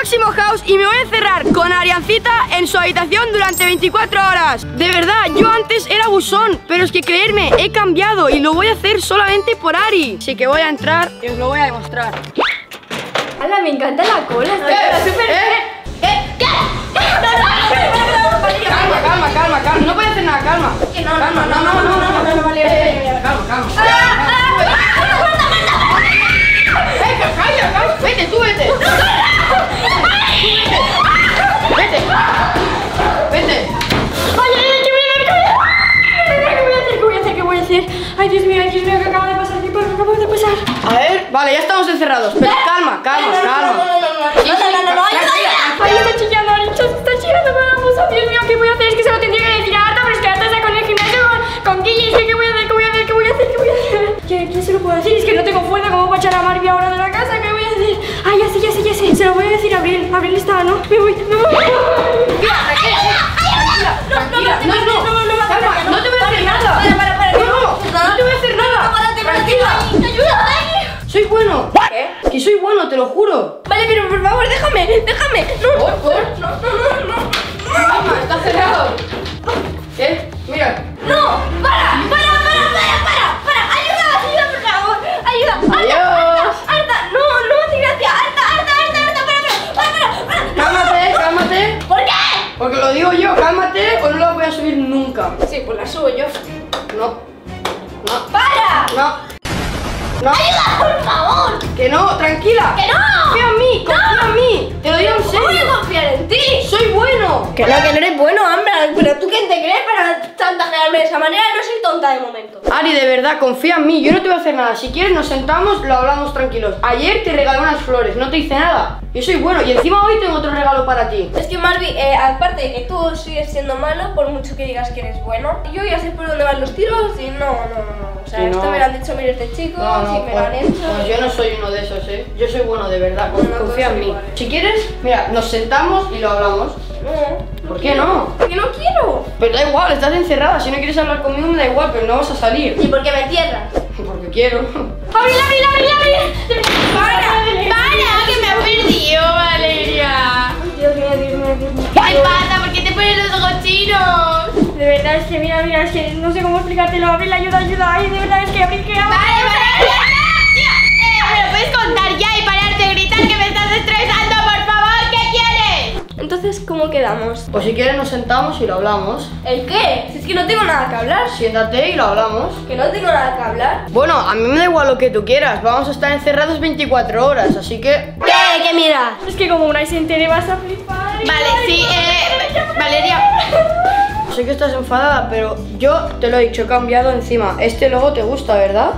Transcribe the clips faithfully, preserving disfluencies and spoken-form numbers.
próximo house y me voy a encerrar con Ariancita en su habitación durante veinticuatro horas. De verdad, yo antes era buzón, pero es que creerme, he cambiado y lo voy a hacer solamente por Ari. Así que voy a entrar y os lo voy a demostrar. ¡Hala, me encanta la cola! ¡Eh! Súper... ¡Eh! ¿Qué? ¿Qué? Calma, calma, calma, calma. No puede hacer nada, calma. Que no, Calma, no, no, no, no, no, no, no, eh, calma, calma. Venga, calla, calla. Vete, tú vete. Vete. Vete. ¡Ay, ay, ay! ¿Qué voy a hacer? ¿Qué voy a hacer? ¿Qué voy a hacer? ¿Qué voy a hacer? ¡Ay, Dios mío, ay, Dios mío! ¿Qué acaba de pasar? ¿Qué acaba de pasar? A ver, vale, ya estamos encerrados. Pero calma, calma, calma. No, no, no, no, ay, está chillando, Aricha, está chillando, vamos, oh, Dios mío, ¿qué voy a hacer? Es que se lo tendría que decir a Arta, pero es que Arta está con el gimnasio, con, con Guille, es que ¿qué voy a hacer? ¿Qué voy a hacer? ¿Qué voy a hacer? ¿Qué voy a hacer? ¿Qué, ¿Quién se lo puedo decir? Es que no tengo fuerza, ¿cómo voy a echar a Marvi ahora de la casa? ¿Qué voy a hacer? Ay, ya sé, ya sé, ya sé, se lo voy a decir a Abril, Abril está, ¿no? Me voy, me voy. Tranquila, no, no, no, no, calma, no te voy a hacer nada. Para, para, para, No, no te voy a hacer nada. Tranquila. Ayuda, Soy bueno. ¿Qué? Que soy bueno, te lo juro. Vale, pero por favor, déjame, déjame. No, Por, por. no, no, no, no. Calma, está cerrado. ¿Qué? Mira. ¡No! ¡Para! ¡Para! ¡Para! ¡Para! ¡Para! ¡Para! ¡Ayuda! ¡Ayuda, por favor! ¡Ayuda! Adiós. ¡Arta! ¡Arta! ¡No! ¡No me hace gracia! ¡Arta! ¡Arta! ¡Arta! ¡Arta! ¡Para! ¡Para! ¡Para! ¡Para! Cálmate, cálmate. ¿Por qué? Porque lo digo yo, cálmate o no la voy a subir nunca. Sí, pues la subo yo. No. No. ¡Para! No. No. ¡Ayuda, por favor! Que no, tranquila. ¡Que no! Confía en mí, confía en mí. Te lo digo en ¿Cómo voy serio. a confiar en ti? Soy bueno. Que no, que no eres bueno, Ambra. Pero tú quién te crees para chantajearme de esa manera. No soy tonta de momento. Ari, de verdad, confía en mí. Yo no te voy a hacer nada. Si quieres, nos sentamos, lo hablamos tranquilos. Ayer te regalé unas flores, no te hice nada. Yo soy bueno y encima hoy tengo otro regalo para ti. Es que Marvi, eh, aparte de que tú sigues siendo malo, por mucho que digas que eres bueno, yo ya sé por dónde van los tiros y no, no, no. O sea, Sí, esto no. me lo han dicho miles de chicos No, no, y me pues, lo han hecho. pues yo no soy uno de esos, ¿eh? Yo soy bueno de verdad, con- No, no confía en puedo mí. ser igual, ¿eh? Si quieres, mira, nos sentamos y lo hablamos. No. ¿Por qué no? Porque no quiero. Pero da igual, estás encerrada. Si no quieres hablar conmigo, me da igual, pero no vas a salir. ¿Y por qué me cierras? Porque quiero. ¡Abril, abril, abril, abril! ¡Para! ¡Para! ¡Que me ha perdido, Valeria! Dios mío, Dios mío, Dios mío. ¿Qué pasa? ¿Por qué te pones los ojos chinos? De verdad, es que mira, mira, es que no sé cómo explicártelo. Abril, ayuda, ayuda. Ay, de verdad, es que Abril, que hago? Vale, vale, eh, ¿me lo puedes contar ya y pararte de gritar que me estás estresando, por favor? ¿Qué quieres? Entonces, ¿cómo quedamos? Pues si quieres, nos sentamos y lo hablamos. ¿El qué? Si es que no tengo nada que hablar. Siéntate y lo hablamos. Que no tengo nada que hablar. Bueno, a mí me da igual lo que tú quieras. Vamos a estar encerrados veinticuatro horas, así que... ¿Qué? ¿Qué miras? Es que como una se entere vas a flipar. Vale, sí, eh, Valeria. Sé que estás enfadada, pero yo te lo he dicho, he cambiado encima. Este logo te gusta, ¿verdad?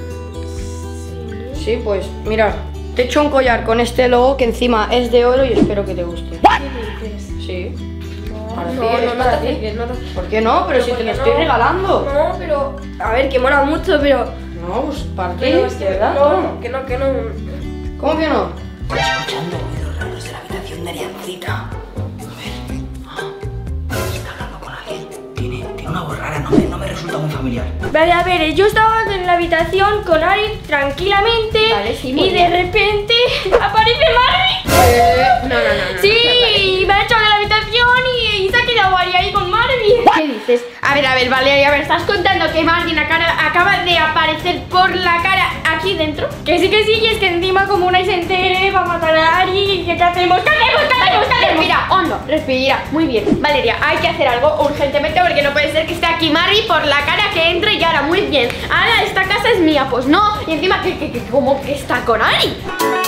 Sí, pues mira, te he hecho un collar con este logo que encima es de oro y espero que te guste. ¿Qué dices? Sí. Para ti, No, es no, no para te ti. acerques, no te acerques. ¿Por qué no? Pero si ¿por te lo qué estoy no? regalando. No, pero... A ver, que mola mucho, pero... No, pues para ti, Pero es que ¿verdad? no, que no, que no... ¿Cómo que no? Estoy escuchando ruidos raros de la habitación de Ariancita. A ver. Ah, está hablando con alguien. Tiene, tiene una voz rara, no me, no me resulta muy familiar. Vale, a ver, yo estaba en la habitación con Ari tranquilamente. Vale, sí, muy y de bien. repente aparece Marvi. Eh, no, no, no, no. Sí, me ha echado de la habitación y, y se ha quedado Ari ahí con Marvi. ¿Qué dices? A ver, a ver, Valeria, a ver, ¿estás contando que Martin acaba de aparecer por la cara aquí dentro? Que sí, que sí, y es que encima como una y se entere va a matar a Ari. ¿Qué, qué hacemos? ¿Qué hacemos? ¿Qué hacemos? ¿Qué hacemos? Respira, hondo, respira. Muy bien, Valeria, hay que hacer algo urgentemente porque no puede ser que esté aquí Marry por la cara que entre y ahora, muy bien. Ahora esta casa es mía, pues no. Y encima, que, que, que ¿cómo que está con Ari?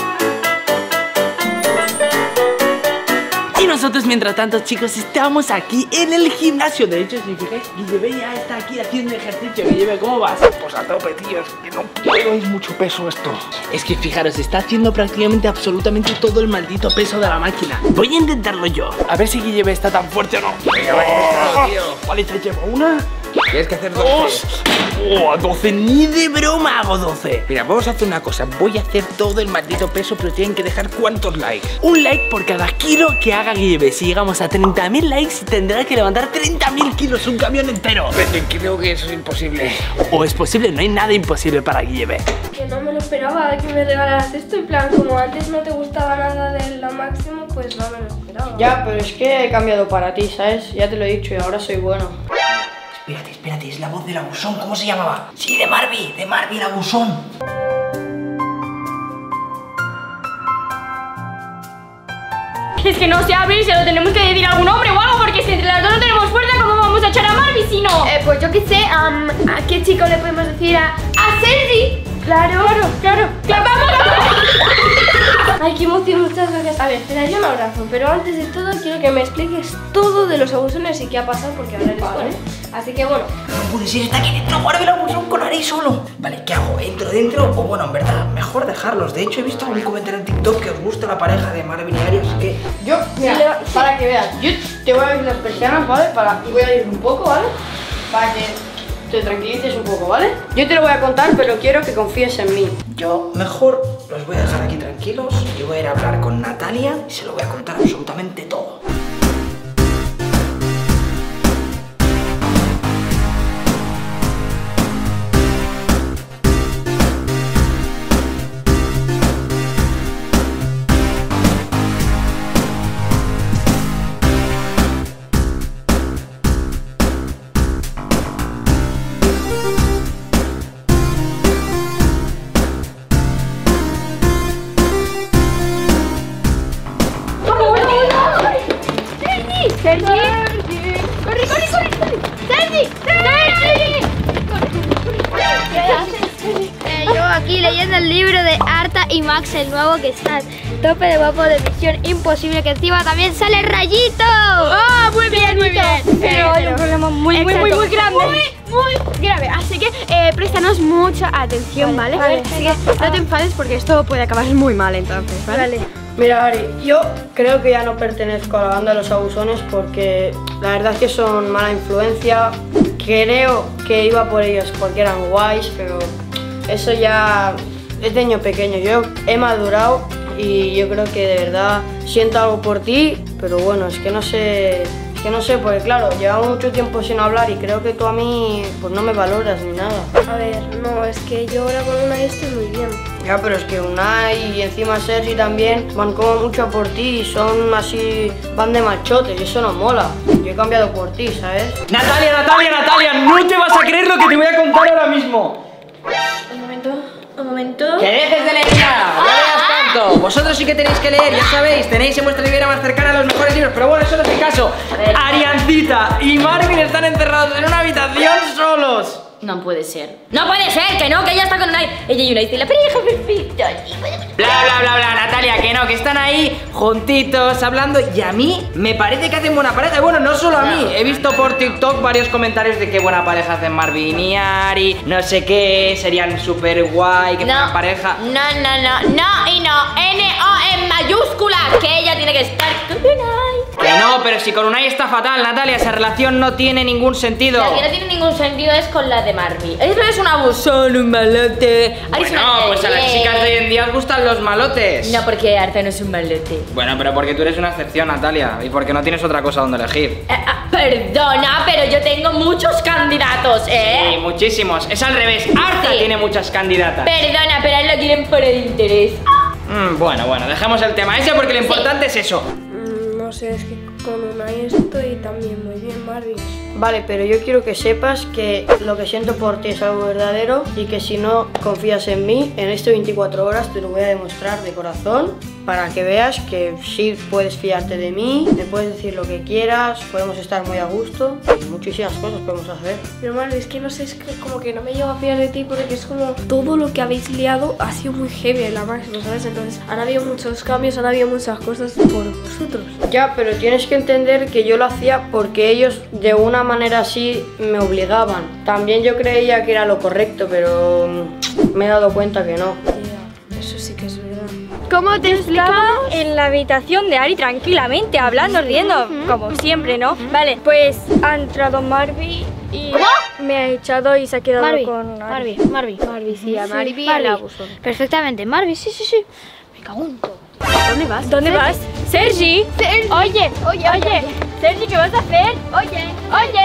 Y nosotros, mientras tanto, chicos, estamos aquí en el gimnasio. De hecho, si fijáis, Guille ya está aquí haciendo ejercicio. Guille, ¿cómo vas? Pues a tope, tío, es que no puedo, es mucho peso esto. Es que fijaros, está haciendo prácticamente absolutamente todo el maldito peso de la máquina. Voy a intentarlo yo. A ver si Guille está tan fuerte o no. Venga, va, inténtalo, tío. Vale, te llevo una. Tienes que hacer dos. Dos. Oh, doce, ni de broma hago doce. Mira, vamos a hacer una cosa. Voy a hacer todo el maldito peso, pero tienen que dejar ¿cuántos likes? Un like por cada kilo que haga Guille. Si llegamos a treinta mil likes, tendrá que levantar treinta mil kilos, un camión entero. Pero creo que eso es imposible. O es posible, no hay nada imposible para Guille. Que no me lo esperaba que me regalaras esto. En plan, como antes no te gustaba nada de la máximo, pues no me lo esperaba. Ya, pero es que he cambiado para ti, ¿sabes? Ya te lo he dicho y ahora soy bueno. Espérate, espérate, es la voz del abusón, ¿cómo se llamaba? Sí, de Marvy, de Marvy el abusón. Es que no se abre y se lo tenemos que decir a algún hombre o algo, porque si entre las dos no tenemos fuerza, ¿cómo vamos a echar a Marvy si no? Eh, pues yo qué sé, um, ¿a qué chico le podemos decir? A, a Sergi. Claro, claro, claro, claro. ¡Vamos, vamos! Ay, qué emoción, muchas gracias. A ver, te daré un abrazo, pero antes de todo quiero que me expliques todo de los abusones y qué ha pasado, porque ahora eres Vale. bueno. Así que bueno. No puede ser, está aquí dentro, Marvy el abusón con Ari solo. Vale, ¿qué hago? ¿Entro dentro? O bueno, en verdad, mejor dejarlos. De hecho, he visto algún comentario en TikTok que os gusta la pareja de Marvy y Ari, así que... Yo, mira, para que veas, yo te voy a abrir las persianas, ¿vale? Para, y voy a ir un poco, ¿vale? Para que te tranquilices un poco, ¿vale? Yo te lo voy a contar, pero quiero que confíes en mí. Yo mejor los voy a dejar aquí tranquilos y voy a ir a hablar con Natalia y se lo voy a contar absolutamente todo. ¡Sergi! ¡Corre, corre, corre! corre. ¡Sergi! ¡Sergi! ¿Qué haces? Eh, yo aquí leyendo el libro de Arta y Max, el nuevo que está tope de guapo de Misión Imposible, que encima también sale Rayito. ¡Ah, muy bien, muy bien! Pero hay un problema muy, muy, muy, muy grande. Muy, muy grave. Así que eh, préstanos mucha atención, ¿vale? Vale, Así que no te enfades porque esto puede acabar muy mal entonces, ¿vale? Vale. Mira, Ari, yo creo que ya no pertenezco a la banda de los abusones porque la verdad es que son mala influencia. Creo que iba por ellos porque eran guays, pero eso ya es de niño pequeño. Yo he madurado y yo creo que de verdad siento algo por ti, pero bueno, es que no sé, es que no sé, porque claro, llevamos mucho tiempo sin hablar y creo que tú a mí pues no me valoras ni nada. A ver, no, es que yo ahora con una estoy muy bien. Ya, pero es que Unai y encima Sergi también van como mucho a por ti y son así, van de machotes y eso no mola. Yo he cambiado por ti, ¿sabes? Natalia, Natalia, Natalia, no te vas a creer lo que te voy a contar ahora mismo. Un momento, un momento. ¡Que dejes de leer ya! ¡No leas tanto! Vosotros sí que tenéis que leer, ya sabéis, tenéis en vuestra librería más cercana los mejores libros, pero bueno, eso no es el caso. Ariancita y Marvin están encerrados en una habitación solos. No puede ser. No puede ser, que no, que ella está con Unai. Ella y Unai tienen la pareja perfecta. Bla, bla, bla, bla, Natalia, que no, que están ahí juntitos hablando y a mí me parece que hacen buena pareja. Y bueno, no solo a mí, he visto por TikTok varios comentarios de qué buena pareja hacen Marvin y Ari, no sé qué, serían súper guay, que fueran pareja. No, no, no, no y no. N O en mayúsculas, que ella tiene que estar con Unai. Que no, pero si con Unai está fatal, Natalia, esa relación no tiene ningún sentido. La que no tiene ningún sentido es con la de Marvy. Eso es un abusón, un malote. Ari es Bueno, una pues a las bien. chicas de hoy en día os gustan los malotes. No, porque Arta no es un malote. Bueno, pero porque tú eres una excepción, Natalia, y porque no tienes otra cosa donde elegir. Eh, ah, perdona, pero yo tengo muchos candidatos, ¿eh? Sí, muchísimos. Es al revés, Arta Sí. tiene muchas candidatas. Perdona, pero a él lo quieren por el interés. Mm, bueno, bueno, dejemos el tema ese porque lo importante es eso. No sé, es que con Unai estoy también muy bien, Marvin. Vale, pero yo quiero que sepas que lo que siento por ti es algo verdadero y que si no confías en mí, en estas veinticuatro horas te lo voy a demostrar de corazón para que veas que sí puedes fiarte de mí, me puedes decir lo que quieras, podemos estar muy a gusto y muchísimas cosas podemos hacer. Pero Marvin, es que no sé, es que como que no me llevo a fiar de ti porque es como todo lo que habéis liado ha sido muy heavy en la máxima, ¿sabes? Entonces han habido muchos cambios, han habido muchas cosas por vosotros. Ya, pero tienes que entender que yo lo hacía porque ellos de una manera así me obligaban. También yo creía que era lo correcto, pero mm, me he dado cuenta que no. Ya, eso sí que es verdad. ¿Cómo te estaba en la habitación de Ari tranquilamente, hablando, riendo, como siempre, ¿no? Vale, pues ha entrado Marvy y me ha echado y se ha quedado Marvy, con Ari. Marvy, Marvy. Marvy, sí, a Marvy, Marvy. el abusón. Perfectamente, Marvy, sí, sí, sí. Me cago en todo. ¿Dónde vas? ¿Dónde vas? Sergi. Oye, oye, oye. Sergi, ¿qué vas a hacer? Oye, oye.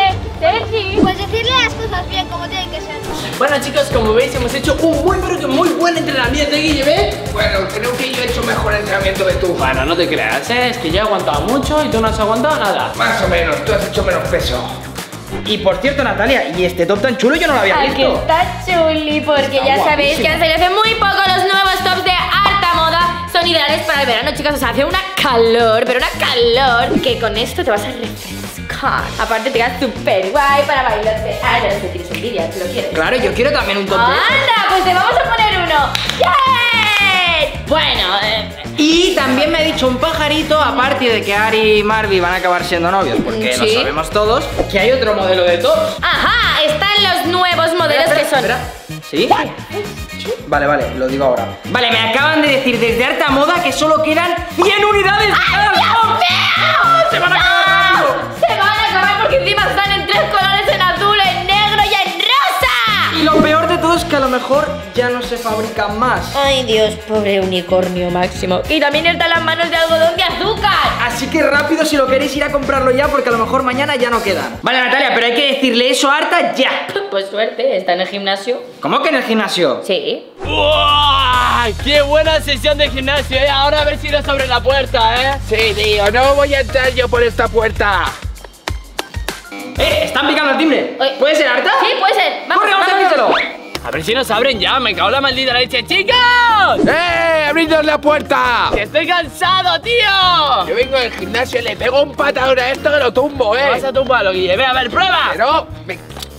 Sergi. Pues decirle las cosas bien, como tienen que ser. Bueno chicos, como veis hemos hecho un muy pero que muy buen entrenamiento, Guille, ¿ves? Bueno, creo que yo he hecho mejor entrenamiento que tú. Bueno, no te creas, ¿eh? Es que yo he aguantado mucho y tú no has aguantado nada. Más o menos, tú has hecho menos peso. Y por cierto, Natalia, y este top tan chulo yo no lo había Ay, que visto. está chuli, porque Está ya sabéis guapísimo. que han salido hace muy poco los nuevos tops de alta moda. Son ideales para el verano, chicas. O sea, hace una calor, pero una calor que con esto te vas a refrescar. Aparte te quedas súper guay para bailarte. Ah, no, si tienes envidia, tú lo quieres. Claro, yo quiero también un top de esos. ¡Anda! Pues te vamos a poner uno. ¡Yay! Bueno, eh, Y también me ha dicho un pajarito, aparte de que Ari y Marvi van a acabar siendo novios, porque lo Sí. sabemos todos, que hay otro modelo de tops. ajá, están los nuevos modelos Espera, que son. espera, ¿sí? Vale, vale, lo digo ahora. Vale, me acaban de decir desde Alta Moda que solo quedan cien unidades de cada top. ¡Se van a acabar rápido! Se van a acabar porque encima están en tres colores, en azul, en negro y en rosa. Y lo peor de todo es que a lo mejor ya no se fabrican más. Ay Dios, pobre unicornio máximo. Y también están las manos de algodón de azúcar. Así que rápido si lo queréis ir a comprarlo ya, porque a lo mejor mañana ya no quedan. Vale, Natalia, pero hay que decirle eso a Arta ya. Pues suerte, está en el gimnasio. ¿Cómo que en el gimnasio? Sí. ¡Uah! ¡Qué buena sesión de gimnasio, eh! Ahora a ver si no abre la puerta, eh. Sí, tío, no voy a entrar yo por esta puerta. ¡Eh! ¡Están picando el timbre! Oye. ¿Puede ser Arta? Sí, puede ser. Vamos, ¡Corre, vamos a vamos, decírselo! A ver si nos abren ya, me cago en la maldita leche. ¡Chicos! ¡Eh! ¡Abridnos la puerta! ¡Que estoy cansado, tío! Yo vengo del gimnasio y le pego un patadón a esto que lo tumbo, eh. Vas a tumbarlo, Guille. Ve, a ver, prueba. Pero... me-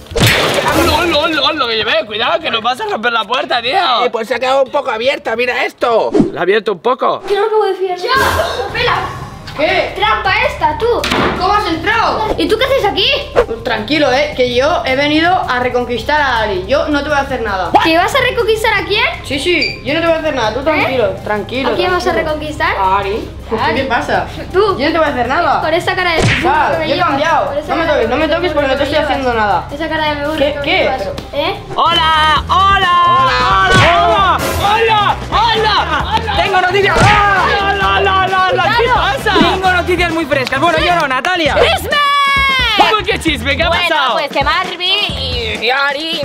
¡Lol, lol, lol! Lo que llevé, cuidado, que nos vas a romper la puerta, tío. Eh, pues se ha quedado un poco abierta, mira esto. La ha abierto un poco. Que no me acabo de fiar. ¡Ya! ¡Espera! ¿Qué? ¡Trampa esta, tú! ¿Cómo has entrado? ¿Y tú qué haces aquí? Pues tranquilo, eh, que yo he venido a reconquistar a Ari. Yo no te voy a hacer nada. ¿Que vas a reconquistar a quién? Sí, sí, yo no te voy a hacer nada, tú tranquilo, tranquilo. ¿A quién vas a tranquilo. reconquistar? A Ari. Ari. ¿Qué pasa? Tú. Yo no te voy a hacer nada. Con esa cara de... Sal, que me yo he llevas. cambiado. Con esa No me cara toques, no me de- toques porque no te estoy llevas. haciendo nada. Esa cara de me burro ¿Qué- que me qué? llevas. Pero- ¿Eh? ¡Hola! ¡Hola! ¡Hola! ¡Hola! ¡Hola! ¡Hola! ¡Tengo noticias! ¡Hola! ¡Hola! ¡Hola! ¡Hola! ¿Qué pasa? Tengo noticias muy frescas. Bueno, yo no, Natalia. ¡Chisme! ¿Cómo que chisme? ¿Qué ha Bueno, pasado? pues que Marvi y Ari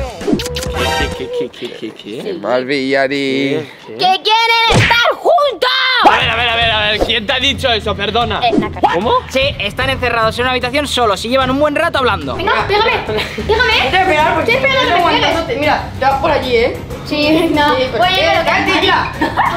¿Qué, qué, qué, qué, qué? Marvi y Ari. que quieren estar juntos. A ver, a ver, a ver, a ver. ¿Quién te ha dicho eso? Perdona. Eh, Naka. ¿Cómo? Sí, están encerrados en una habitación solos y llevan un buen rato hablando. Venga, pégame. No Pégame. te voy a pegar porque Estoy esperando no que me aguantándote. Mira, te vas por allí, eh. Sí, no. Sí, pero Oye, ¿qué? pero Cállate ya.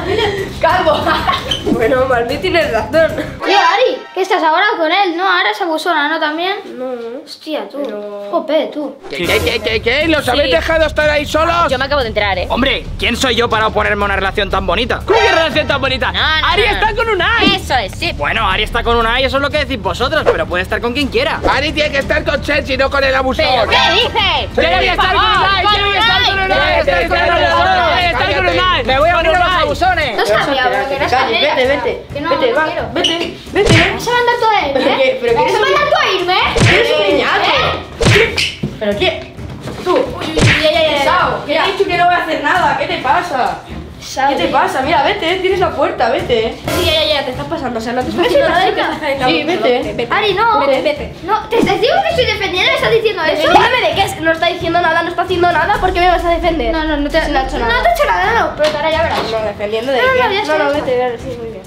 Calvo. Bueno, Marví tienes razón. Tío, Ari, ¿qué estás ahora con él? No, ahora es abusona, ¿no? También. No, Hostia, tú. Jope, tú. ¿Qué, qué, qué, qué, qué? ¿Los habéis Sí. dejado estar ahí solos? Yo me acabo de enterar, ¿eh? Hombre, ¿quién soy yo para oponerme a una relación tan bonita? ¿Cómo que relación tan bonita? No, no, Ari no, no. está con un ay. Eso es, sí. Bueno, Ari está con una y eso es lo que decís vosotros, pero puede estar con quien quiera. Ari tiene que estar con Chelsea, no con el abusador. ¿Qué dices? Quiero estar con un ay. Quiero estar con un ay. Estoy con un ay. Estoy con un ay. Me voy a Con unir a un los ay. abusones. No sabía, pero que no Calle, sabía. vete, vete. Que no, Vete, no va. quiero. Vete, vete. ¿Vas a mandar tú a irme? ¿Pero qué? ¿Pero qué ¿Vas eres a un- mandar tú a irme? Eres un niñato. ¿Eh? ¿Pero qué? Tú. Uy, ya, ya, ya, ya. Pesado, que he dicho que no voy a hacer nada. ¿Qué te pasa? ¿Qué te pasa? Mira, vete, tienes la puerta, vete. Sí, ya, ya, ya, te estás pasando. O sea, no te estás Vete, haciendo nada y te chica. estás haciendo Sí, vete. Ari, no. Vete, vete. No, te estás digo que estoy defendiendo, ¿me estás diciendo eso? Defendiéndome de qué, no está diciendo nada, no está haciendo nada, ¿por qué me vas a defender? No, no, no te, Si no ha hecho nada. No te he hecho nada, no, pero ahora ya verás. No, defendiendo de No, no, qué. ya No, está, no, ya vete, vete, sí, muy bien.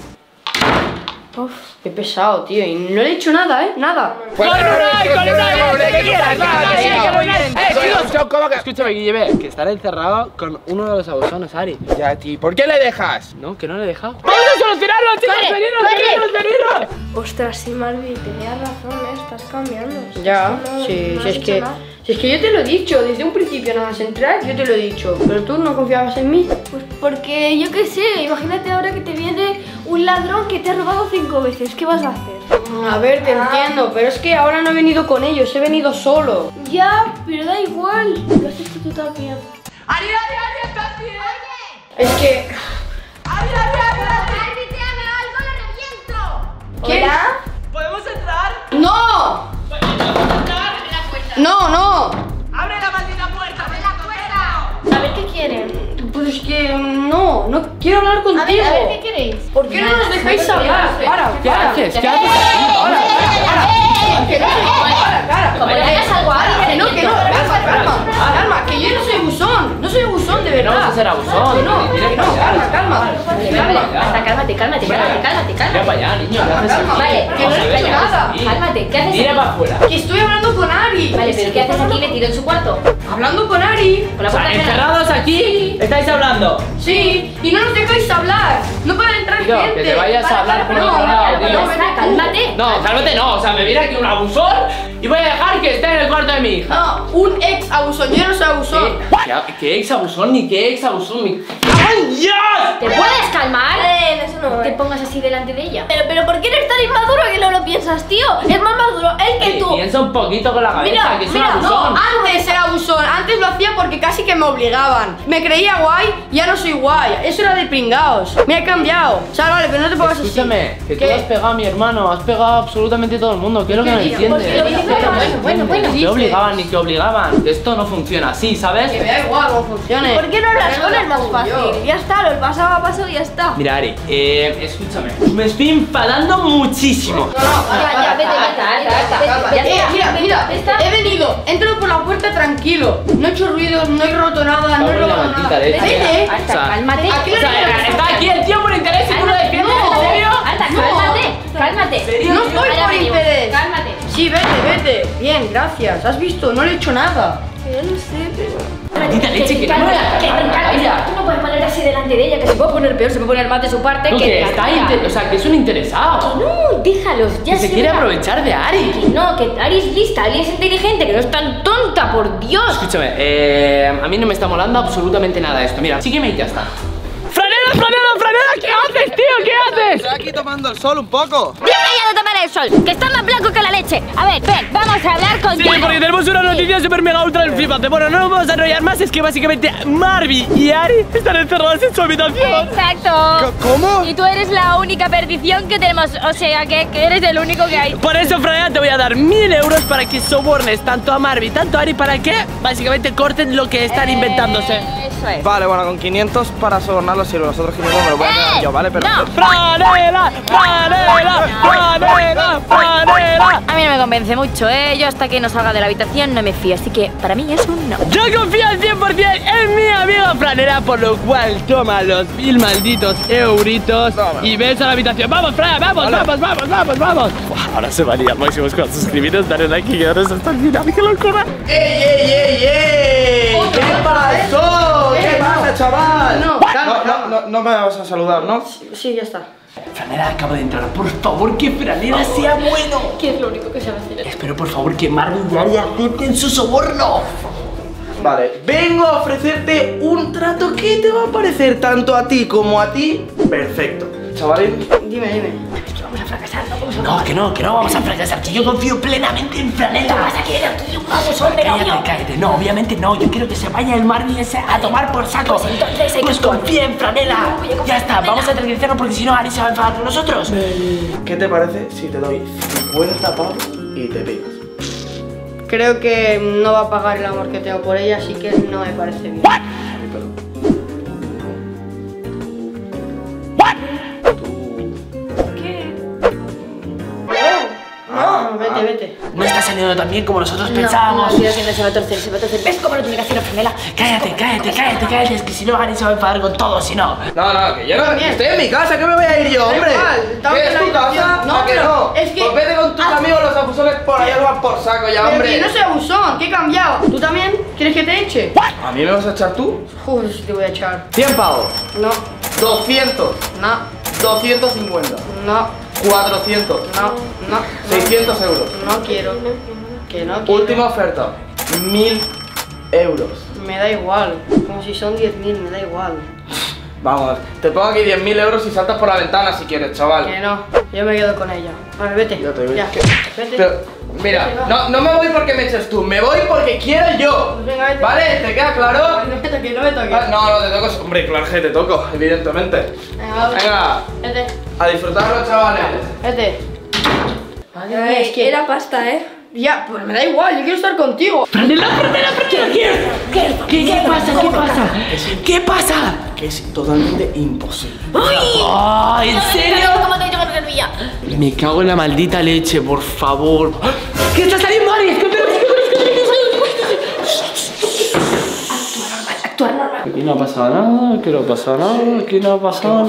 Uf, qué pesado, tío. Y no le he hecho nada, ¿eh? Nada. Pues, Con un ay, con un ay. no, no, ¿Qué quieres? no, no, Venga, no, sí, no, que no, voy bien. Eh, tío, son como que... Escúchame, Guille, ve, que estará encerrado con uno de los abusones, Ari. Ya, tío, ¿por qué le dejas? No, que no le he dejado. ¡Vamos a solucionarlo, chicos! Corre, ¡Veniros, corre. veniros, veniros! Ostras, sí, Marví, tenías razón, ¿eh? Estás cambiando. Ya, No, sí, no si has es dicho que. nada. Si es que yo te lo he dicho, desde un principio nada más entrar, yo te lo he dicho. Pero tú no confiabas en mí. Pues porque yo qué sé, imagínate ahora que te viene un ladrón que te ha robado cinco veces, ¿qué vas a hacer? A ver, te entiendo, pero es que ahora no he venido con ellos, he venido solo. Ya, pero da igual, lo has hecho tú también. ¡Ari, Ari, Ari, estás bien! Es que. ¡Ari, Ari, Ari! Ari, te haga algo, lo reviento. ¿Qué? ¿Hola? ¿Podemos entrar? ¡No! ¿Podemos entrar? ¡No, no! ¡Abre la maldita puerta! ¡Abre la puerta! A ver, ¿qué quieren? Pues es que no, no quiero hablar A contigo. ver, a ver, ¿qué queréis? ¿Por qué no nos dejáis hablar? Para, ¿Qué para. haces? ¿Qué haces? Para, para, para. Que no se- para, para. Como le hagas algo a Ari, no vas a ser abusón. No, Tienes no, que calma, calma. Vale, Calma. anda, cálmate, cálmate, cálmate, cálmate, Tira cálmate. para allá, niño. ¿Qué haces aquí? Vale, que no Vamos a he ver, hecho ¿qué haces nada. aquí? Cálmate, ¿qué haces Tira aquí? para afuera. Que estoy hablando con Ari. Vale, pero ¿qué haces aquí metido en su cuarto? Hablando con Ari. Con la O sea, puerta cerrada. encerrados aquí, estáis hablando. Sí, y no nos dejáis hablar. No puede entrar Tío, gente. que te vayas a hablar por no, otro lado, tío. no, Está, cálmate. No, cálmate, no. O sea, me viene aquí un abusón y voy a dejar que esté en el cuarto de mi hija. No, un ex abusón. Yo no soy abusón. ¿Qué, qué, qué ex abusón ni qué ex abusón ni. ¡Ay, Dios! ¿Te puedes calmar? Eh, eso no No te es. pongas así delante de ella. Pero, pero ¿por qué eres tan inmaduro que no lo piensas, tío? Es más maduro él que Ey, tú. Piensa un poquito con la cabeza, Mira, que es mira, un no, abusón. antes era abusón, antes lo hacía porque casi que me obligaban. Me creía guay, ya no soy guay. Eso era de pringaos. Me he cambiado. O sea, vale, pero no te pongas así. Escúchame, que tú ¿Qué? has pegado a mi hermano, has pegado a absolutamente todo el mundo. ¿Qué es lo que no ¿Qué? entiendes? Pues, ¿qué dices? Bueno, bueno, bueno. Ni que obligaban ni que obligaban. Esto no funciona así, ¿sabes? Que me da igual cómo funcione. ¿Por qué no hablas con él más Yo. fácil? Ya está, lo pasado a paso y ya está. Mira, Ari, eh, escúchame. Me estoy enfadando muchísimo. No, no, Ya, ya, vete, vete, vete, vete. Ya Eh, está, mira, vete, mira, está. he venido, entro por la puerta tranquilo. No he hecho ruidos, no he roto nada, no he Cago en la robado maldita nada. leche. Vete. O sea, Cálmate. Aquí O sea, está aquí el tío por interés y tú lo defiendes, ¿en serio? Anda, No. cálmate, cálmate. No estoy Ahora por venimos. interés. Cálmate. Sí, vete, vete. Bien, gracias. ¿Has visto? No le he hecho nada. Yo no sé, pero... Maldita leche, que no me Cálmate, la que te calla. Tú no puedes ponerte así delante de ella, que se puede poner peor, se puede poner más de su parte. No, que que la está tuya. inte- o sea, que es un interesado. No, déjalos, ya Que se quiere verá. aprovechar de Ari. Que no, que Ari es lista, Ari es inteligente, que no es tan tonta, por Dios. Escúchame, eh, a mí no me está molando absolutamente nada esto. Mira, sígueme y ya está. ¡Franela, franela, franela! ¿Qué haces, tío? ¿Qué haces? Estoy aquí tomando el sol un poco. Deja ya de tomar el sol, que está más blanco que la leche. A ver, ven, vamos a hablar Sí, contigo. porque tenemos una noticia super mega ultra flipante. Bueno, no nos vamos a enrollar más, es que básicamente Marvin y Ari están encerrados en su habitación. Exacto. ¿Cómo? Y tú eres la única perdición que tenemos, o sea, que, que eres el único que hay. Por eso, Franela, te voy a dar mil euros para que sobornes tanto a Marvin, tanto a Ari, para que básicamente corten lo que están inventándose. Eso es. Vale, bueno, con quinientos para sobornarlos y los otros quinientos me los voy a quedar yo, ¿vale? Pero... No. ¡Franela! ¡Franela! ¡Franela! ¡Franela! A mí no me convence mucho, ¿eh? Yo hasta que no salga de la habitación no me fío, así que para mí es un no. Yo confío al cien por cien en mi amiga Franela, por lo cual toma los mil malditos euritos y ves a la habitación. ¡Vamos, Fran! ¡Vamos, vamos, vamos, vamos, vamos! Buah, ahora se valía máximos con suscribiros, dale like y quedaros hasta el final. ¡Qué locura! ¡Ey, ey, ey, ey! ¿Qué pasó? ¿Qué pasa, chaval? No, no, no, no, no me vas a saludar, ¿no? Sí, ya está. Franela acaba de entrar, por favor que Franela sea bueno. ¿Qué es lo único que se va a hacer? Espero por favor que Marvin y Ari acepten su soborno. Vale, vengo a ofrecerte un trato que te va a parecer tanto a ti como a ti perfecto. Chavalín, Dime, dime. No, que no, que no vamos a fracasar, que yo confío plenamente en Franela. ¿Vas a querer aquí un abusón de novio? Cállate, cállate, no, obviamente no, yo quiero que se vaya el Marvin ese a tomar por saco. Pues entonces hay Pues confía en Franela. Ya está, vamos a tranquilizarnos porque si no Ari se va a enfadar con nosotros. ¿qué te parece si te doy cincuenta pavos y te pidas? Creo que no va a pagar el amor que tengo por ella, así que no me parece bien. No, vete, vete. No está saliendo tan bien como nosotros pensábamos. Cuidado que no se va a torcer, se va a torcer. ¿Ves cómo lo tiene que hacer Franela? Cállate, cállate, cállate, cállate, es que si no Ari se va a enfadar con todo, si no. No, no, que yo no, estoy en mi casa, ¿qué me voy a ir yo, Da hombre? igual, estamos ¿Qué en es la tu habitación. casa? No, ¿A que pero no? es que- Pues vete con tus amigos los abusones por allá, vas por saco ya, Pero hombre. que no soy abusón, que he cambiado. ¿Tú también? ¿Quieres que te eche? ¿A mí me vas a echar tú? Joder, si te voy a echar. cien pavos, No, doscientos, no, doscientos cincuenta, no, cuatrocientos, no, no. seiscientos euros. No quiero. Que no quiero. Última oferta, mil euros. Me da igual. Como si son diez mil, me da igual. Vamos, te pongo aquí diez mil euros y saltas por la ventana si quieres, chaval. Que no. Yo me quedo con ella. Vale, vete. Ya te voy. Ya. ¿Qué? Vete. Pero, mira, no, no me voy porque me eches tú, me voy porque quiero yo. Pues venga, vete. ¿Vale? ¿Te queda claro? No me toques, no me toques. Ah, no, no te toco. Hombre, claro que te toco, evidentemente. Venga, vamos. Venga, Vete. a disfrutarlo, chavales. Vete. Ay, es que- era pasta, ¿eh? Ya, pues me da igual, yo quiero estar contigo. Franela, Franela, Franela, ¿qué? ¿Qué, ¿Qué, qué pasa? ¿Qué pasa? ¿Qué pasa? Que es totalmente imposible. ¡Ay, en serio! ¿Cómo te he dicho que no servía? Me cago en la maldita leche, por favor. ¿Qué está saliendo, Ari? Escúchame, escúchame, escúchame. Actuar normal. Y no ha pasado nada, que no ha pasado nada, que no ha pasado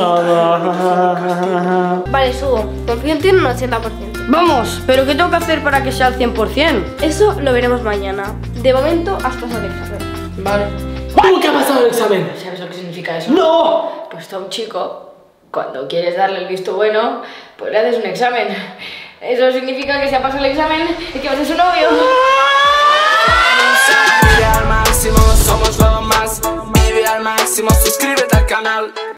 nada. Vale, subo. Confío en ti en un ochenta por ciento. Vamos, pero ¿qué tengo que hacer para que sea al cien por cien? Eso lo veremos mañana. De momento, has pasado el examen. Vale. ¿Cómo que ha pasado el examen? ¿Sabes lo que significa eso? ¡No! Pues a un chico, cuando quieres darle el visto bueno, pues le haces un examen. Eso significa que si ha pasado el examen y que vas a ser su novio. Vive al máximo, somos lo más. Vive al máximo, suscríbete al canal.